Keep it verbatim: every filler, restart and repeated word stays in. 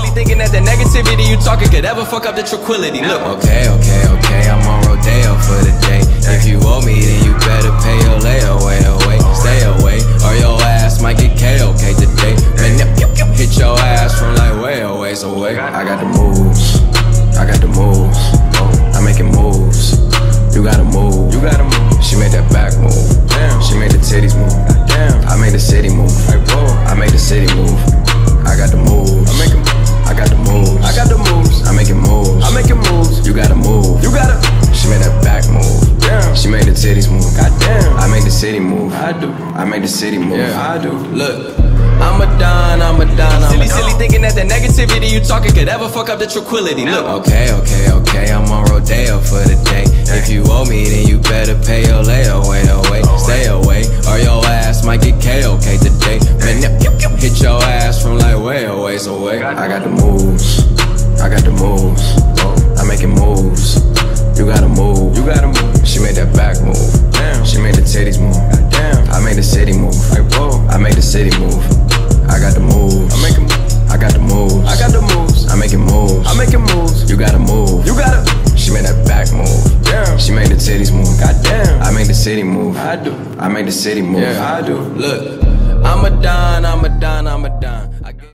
silly thinking that the negativity you talking could ever fuck up the tranquility. Look. Okay, okay, okay, I'm on Rodeo for the day. If you owe me, then you better pay your layaway away. Stay away, or your ass might get K O K today. Man, hit your ass from like way away, so wait. I got the moves, I got the moves. I'm making moves. You gotta move, you gotta move. She made that back move. Damn. She made the titties move. Damn. I made the city move. Like, whoa. I made the city move. I got the moves. I'm making. I got the moves. I got the moves. I'm making moves. I'm making moves. You gotta move. You gotta. She made that back move. Damn. She made the titties move. Goddamn. I made the city move. I do. I made the city move. Yeah, I do. Look. I'm a don, I'm a don, I'm Silly, a don. silly thinking that the negativity you talking could ever fuck up the tranquility. Look. Okay, okay, okay, I'm on Rodeo for the day. If you owe me, then you better pay your layaway away. Stay away, or your ass might get K O K today. Man, hit your ass from like way away, so wait. I got the moves, I got the moves. I'm making moves. You gotta move, you gotta move. She made that back move. Damn. She made the titties move. Damn. I made the city move. Like, whoa. I made the city move. I got the moves. I'm making. I got the moves. I got the moves. I'm making moves. I'm making moves. You gotta move. You gotta. She made that back move. Damn. She made the titties move. Goddamn. I made the city move. I do. I made the city move. Yeah, I do. Look. I'm a don. I'm a don. I'm a don. I